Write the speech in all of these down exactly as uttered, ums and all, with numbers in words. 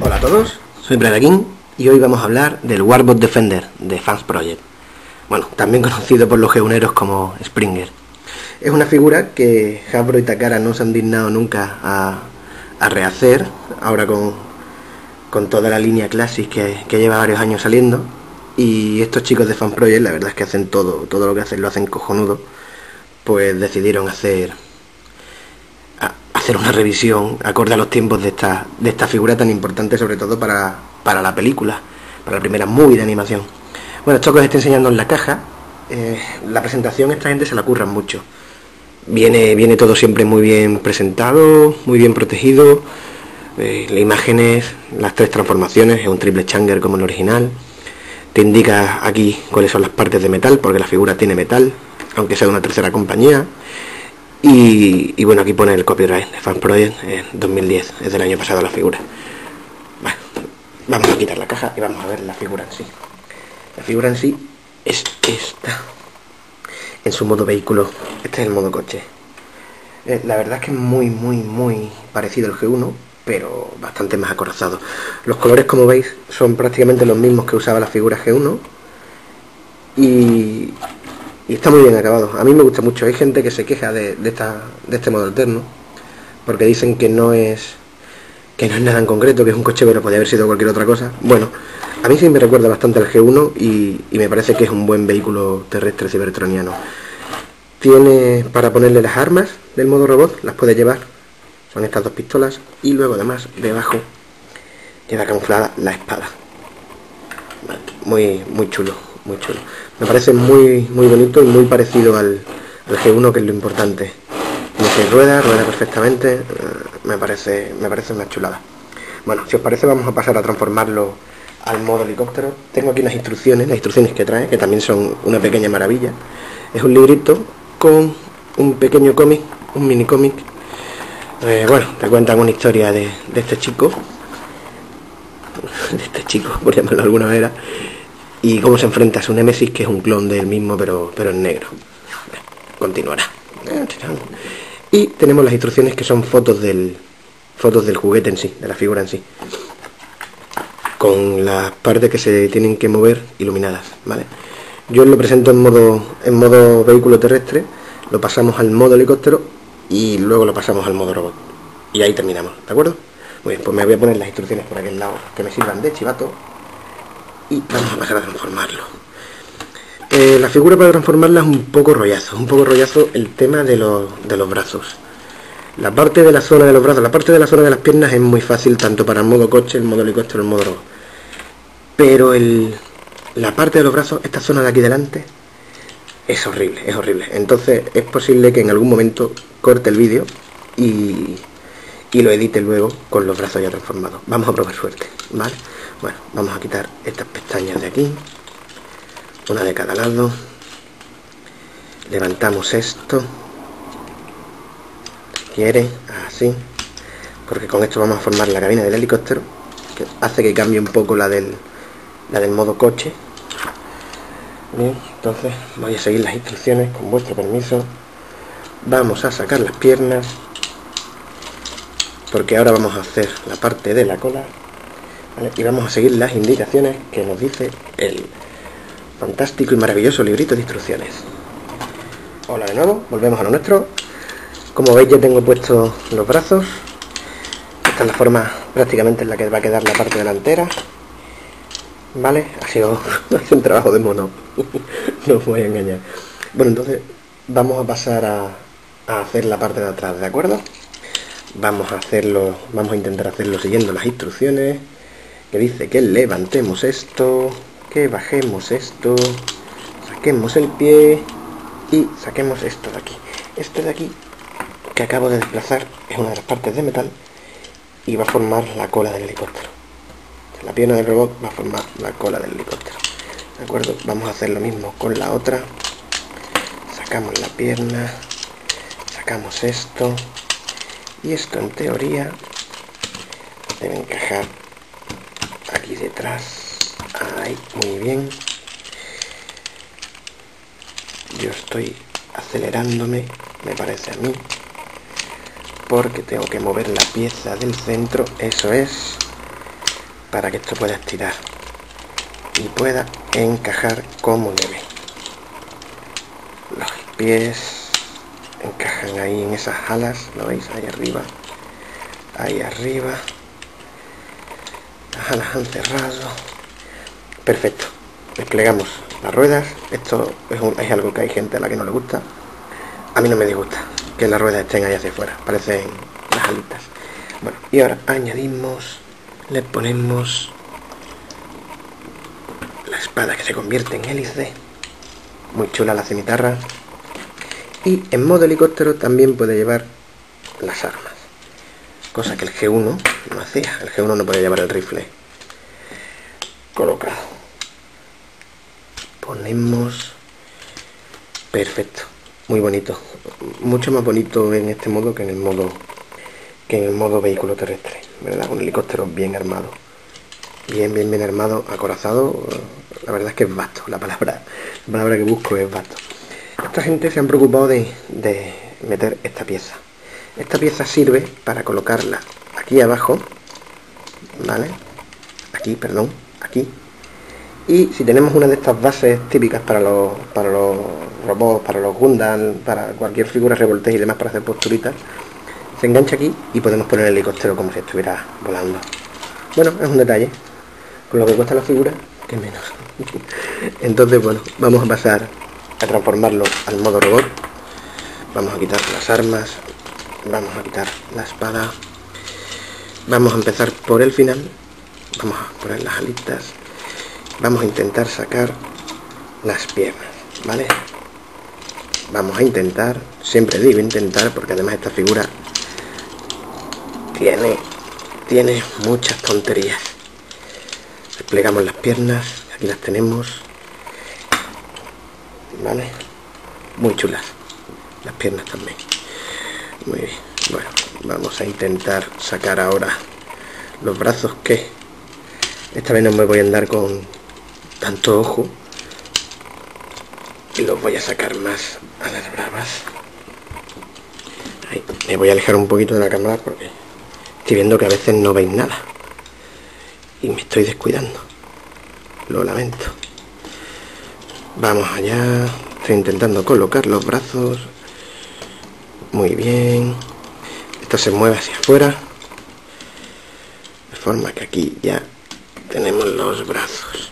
Hola a todos, soy Bredakin y hoy vamos a hablar del Warbot Defender de Fans Project. Bueno, también conocido por los geuneros como Springer. Es una figura que Hasbro y Takara no se han dignado nunca a, a rehacer, ahora con, con toda la línea Classic que, que lleva varios años saliendo. Y estos chicos de Fans Project, la verdad es que hacen todo, todo lo que hacen lo hacen cojonudo. Pues decidieron hacer hacer una revisión acorde a los tiempos de esta, de esta figura tan importante, sobre todo para, para la película, para la primera movie de animación. Bueno, esto que os estoy enseñando en la caja, eh, la presentación esta gente se la curran mucho. Viene, viene todo siempre muy bien presentado, muy bien protegido. Eh, las imágenes, las tres transformaciones, es un triple changer como el original. Te indica aquí cuáles son las partes de metal, porque la figura tiene metal, aunque sea de una tercera compañía. Y, y bueno, aquí pone el copyright de Fans Project en dos mil diez, es del año pasado la figura. Bueno, vamos a quitar la caja y vamos a ver la figura en sí. La figura en sí es esta, en su modo vehículo. Este es el modo coche. Eh, la verdad es que es muy, muy, muy parecido al G uno, pero bastante más acorazado. Los colores, como veis, son prácticamente los mismos que usaba la figura G uno. Y... Y está muy bien acabado. A mí me gusta mucho. Hay gente que se queja de, de, esta, de este modo alterno, porque dicen que no es que no es nada en concreto, que es un coche, pero podría haber sido cualquier otra cosa. Bueno, a mí sí me recuerda bastante al G uno y, y me parece que es un buen vehículo terrestre cibertroniano. Tiene para ponerle las armas del modo robot, las puede llevar. Son estas dos pistolas. Y luego además, debajo, queda camuflada la espada. Muy, muy chulo, muy chulo. Me parece muy muy bonito y muy parecido al, al G uno, que es lo importante. No se rueda, rueda perfectamente, uh, me parece me parece una chulada. Bueno, si os parece vamos a pasar a transformarlo al modo helicóptero. Tengo aquí unas instrucciones, las instrucciones que trae, que también son una pequeña maravilla. Es un librito con un pequeño cómic, un mini cómic. Eh, bueno, te cuentan una historia de, de este chico, de este chico, por llamarlo de alguna manera, y cómo se enfrenta a su némesis, que es un clon del mismo, pero, pero en negro. Continuará. Y tenemos las instrucciones, que son fotos del fotos del juguete en sí, de la figura en sí, con las partes que se tienen que mover iluminadas, ¿vale? Yo lo presento en modo en modo vehículo terrestre, lo pasamos al modo helicóptero y luego lo pasamos al modo robot. Y ahí terminamos, ¿de acuerdo? Muy bien, pues me voy a poner las instrucciones por aquel lado, que me sirvan de chivato. Y vamos a pasar a transformarlo. Eh, la figura, para transformarla, es un poco rollazo, un poco rollazo el tema de los, de los brazos. La parte de la zona de los brazos, la parte de la zona de las piernas es muy fácil, tanto para el modo coche, el modo helicóptero, el modo robot. Pero el, la parte de los brazos, esta zona de aquí delante, es horrible, es horrible. Entonces es posible que en algún momento corte el vídeo y, y lo edite luego con los brazos ya transformados. Vamos a probar suerte, ¿vale? Bueno, vamos a quitar estas pestañas de aquí, una de cada lado. Levantamos esto, si quiere, así, porque con esto vamos a formar la cabina del helicóptero, que hace que cambie un poco la del, la del modo coche. Bien, entonces voy a seguir las instrucciones, con vuestro permiso. Vamos a sacar las piernas, porque ahora vamos a hacer la parte de la cola. ¿Vale? Y vamos a seguir las indicaciones que nos dice el fantástico y maravilloso librito de instrucciones. Hola de nuevo, volvemos a lo nuestro. Como veis, ya tengo puestos los brazos. Esta es la forma prácticamente en la que va a quedar la parte delantera. Vale, ha sido un trabajo de mono, no os voy a engañar. Bueno, entonces vamos a pasar a, a hacer la parte de atrás, ¿de acuerdo? Vamos a hacerlo, vamos a intentar hacerlo siguiendo las instrucciones, que dice que levantemos esto, que bajemos esto, saquemos el pie y saquemos esto de aquí. Esto de aquí, que acabo de desplazar, es una de las partes de metal y va a formar la cola del helicóptero. La pierna del robot va a formar la cola del helicóptero, ¿de acuerdo? Vamos a hacer lo mismo con la otra. Sacamos la pierna, sacamos esto, y esto en teoría debe encajar aquí detrás. Ahí, muy bien. Yo estoy acelerándome, me parece a mí, porque tengo que mover la pieza del centro. Eso es. para que esto pueda estirar y pueda encajar como debe. Los pies encajan ahí en esas alas, ¿lo veis? Ahí arriba, ahí arriba. Las alas han cerrado. Perfecto. Desplegamos las ruedas. Esto es, un, es algo que hay gente a la que no le gusta. A mí no me disgusta que las ruedas estén ahí hacia afuera, parecen las alitas. Bueno, y ahora añadimos, le ponemos la espada que se convierte en hélice. Muy chula la cimitarra. Y en modo helicóptero también puede llevar las armas, cosa que el G uno no hacía. El G uno no podía llevar el rifle colocado. Ponemos... Perfecto, muy bonito, mucho más bonito en este modo que en el modo que en el modo vehículo terrestre, ¿verdad? Un helicóptero bien armado, bien bien bien armado, acorazado. La verdad es que es vasto, la palabra la palabra que busco es vasto. Esta gente se han preocupado de, de meter esta pieza. Esta pieza sirve para colocarla aquí abajo, ¿vale? Aquí, perdón, aquí. Y si tenemos una de estas bases típicas para los, para los robots, para los Gundam, para cualquier figura revoltés y demás para hacer posturitas, se engancha aquí y podemos poner el helicóptero como si estuviera volando. Bueno, es un detalle. Con lo que cuesta la figura, que menos. Entonces, bueno, vamos a pasar a transformarlo al modo robot. Vamos a quitar las armas, vamos a quitar la espada. Vamos a empezar por el final. Vamos a poner las alitas. Vamos a intentar sacar las piernas, ¿vale? Vamos a intentar, siempre digo intentar, porque además esta figura tiene, tiene muchas tonterías. Desplegamos las piernas, aquí las tenemos, ¿vale? Muy chulas, las piernas también. Muy bien, bueno, vamos a intentar sacar ahora los brazos, que esta vez no me voy a andar con tanto ojo y los voy a sacar más a las bravas. Ahí, me voy a alejar un poquito de la cámara porque estoy viendo que a veces no veis nada y me estoy descuidando, lo lamento. Vamos allá, estoy intentando colocar los brazos. Muy bien, esto se mueve hacia afuera de forma que aquí ya tenemos los brazos.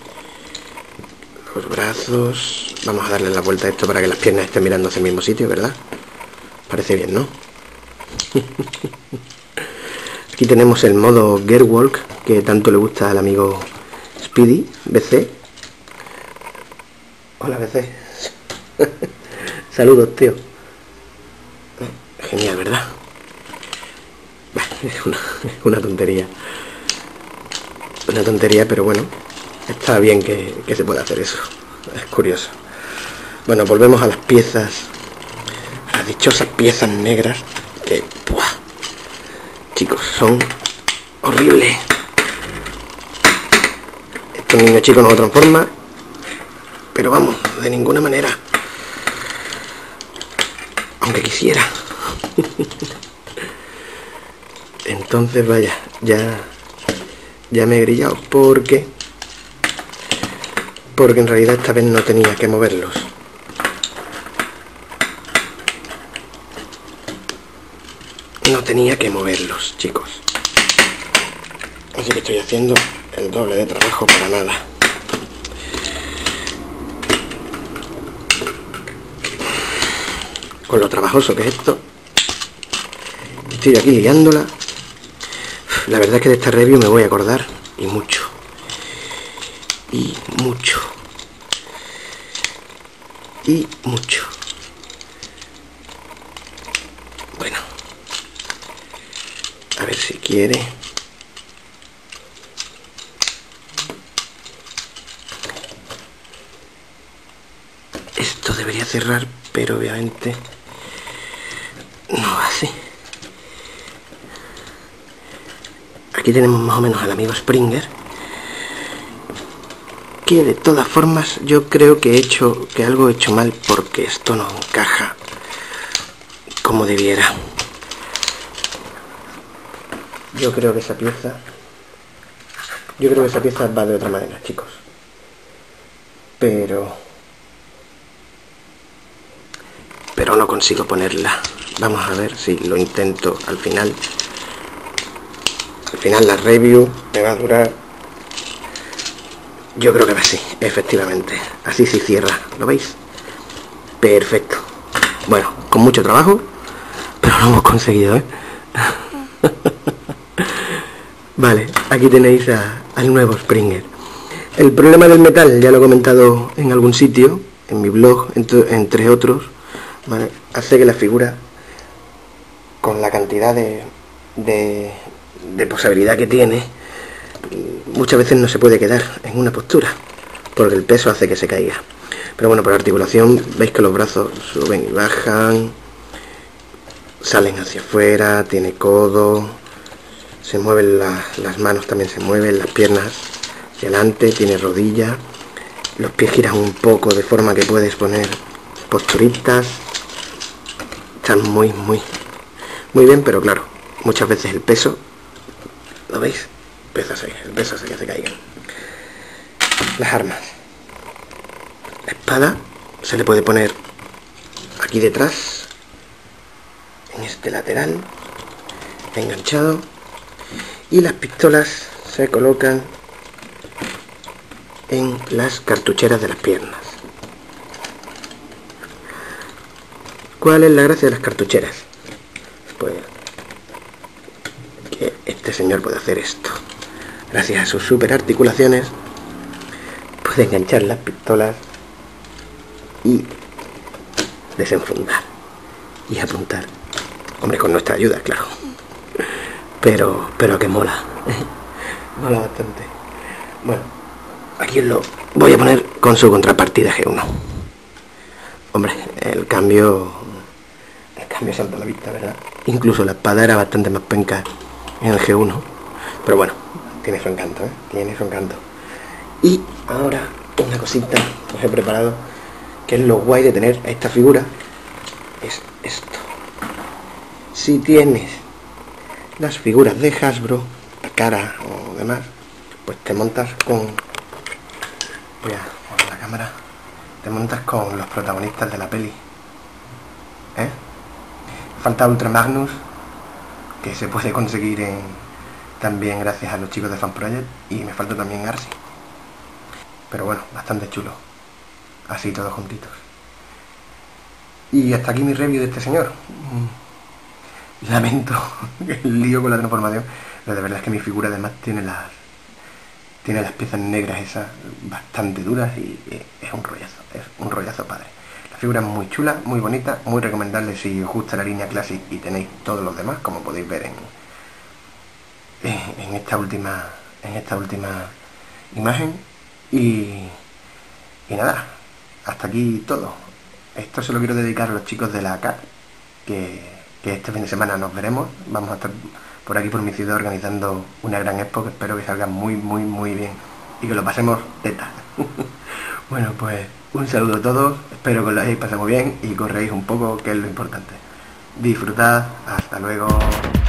Los brazos, vamos a darle la vuelta a esto para que las piernas estén mirando hacia el mismo sitio, ¿verdad? Parece bien, ¿no? Aquí tenemos el modo Gearwalk, que tanto le gusta al amigo Speedy, B C. Hola, B C. Saludos, tío. Genial, ¿verdad? Es una, una tontería. Una tontería, pero bueno, está bien que, que se pueda hacer eso. Es curioso. Bueno, volvemos a las piezas, a las dichosas piezas negras, que, ¡buah! Chicos, son horribles. Estos niños chicos no lo transforman, pero vamos, de ninguna manera. Aunque quisiera. Entonces, vaya, ya... Ya me he grillado porque... Porque en realidad esta vez no tenía que moverlos. No tenía que moverlos, chicos. Así que estoy haciendo el doble de trabajo para nada. Con lo trabajoso que es esto. Estoy aquí liándola. La verdad es que de esta review me voy a acordar, y mucho, y mucho, y mucho. Bueno, a ver si quiere. Esto debería cerrar, pero obviamente no va así. Aquí tenemos más o menos al amigo Springer, que de todas formas yo creo que he hecho que algo he hecho mal, porque esto no encaja como debiera. Yo creo que esa pieza Yo creo que esa pieza va de otra manera, chicos. Pero... Pero no consigo ponerla. Vamos a ver si lo intento al final. Al final la review me va a durar... Yo creo que va así, efectivamente. Así se cierra, ¿lo veis? Perfecto. Bueno, con mucho trabajo, pero lo hemos conseguido, ¿eh? Vale, aquí tenéis a, al nuevo Springer. El problema del metal, ya lo he comentado en algún sitio, en mi blog, entre, entre otros, ¿vale? Hace que la figura, con la cantidad de, de, de posabilidad que tiene, muchas veces no se puede quedar en una postura, porque el peso hace que se caiga. Pero bueno, por articulación, veis que los brazos suben y bajan, salen hacia afuera, tiene codo... Se mueven la, las manos, también se mueven las piernas hacia adelante, tiene rodilla, los pies giran un poco de forma que puedes poner posturitas. Están muy, muy, muy bien, pero claro, muchas veces el peso, ¿lo veis? El peso hace, el peso hace que se caigan. Las armas. La espada se le puede poner aquí detrás, en este lateral, enganchado. Y las pistolas se colocan en las cartucheras de las piernas. ¿Cuál es la gracia de las cartucheras? Pues que este señor puede hacer esto. Gracias a sus super articulaciones puede enganchar las pistolas y desenfundar y apuntar. Hombre, con nuestra ayuda, claro. Pero, pero que mola. Mola bastante. Bueno, aquí os lo voy a poner con su contrapartida G uno. Hombre, el cambio... El cambio salta a la vista, ¿verdad? Incluso la espada era bastante más penca en el G uno. Pero bueno, tiene su encanto, ¿eh? Tiene su encanto. Y ahora, una cosita que os he preparado, que es lo guay de tener a esta figura, es esto. Si tienes las figuras de Hasbro, la cara o demás, pues te montas con... Voy a poner la cámara. Te montas con los protagonistas de la peli. ¿Eh? Falta Ultra Magnus, que se puede conseguir en, también gracias a los chicos de Fan Project, y me falta también Arsi. Pero bueno, bastante chulo. Así todos juntitos. Y hasta aquí mi review de este señor. Lamento el lío con la transformación, pero de verdad es que mi figura además tiene las tiene las piezas negras esas bastante duras y es un rollazo, es un rollazo padre. La figura es muy chula, muy bonita, muy recomendable si os gusta la línea Classic y tenéis todos los demás, como podéis ver en, en esta última en esta última imagen. Y, y nada, hasta aquí todo. Esto se lo quiero dedicar a los chicos de la A C A, que que este fin de semana nos veremos. Vamos a estar por aquí por mi ciudad organizando una gran expo que espero que salga muy muy muy bien y que lo pasemos teta. Bueno, pues un saludo a todos, espero que lo hayáis pasado muy bien y corréis un poco, que es lo importante. Disfrutad, hasta luego.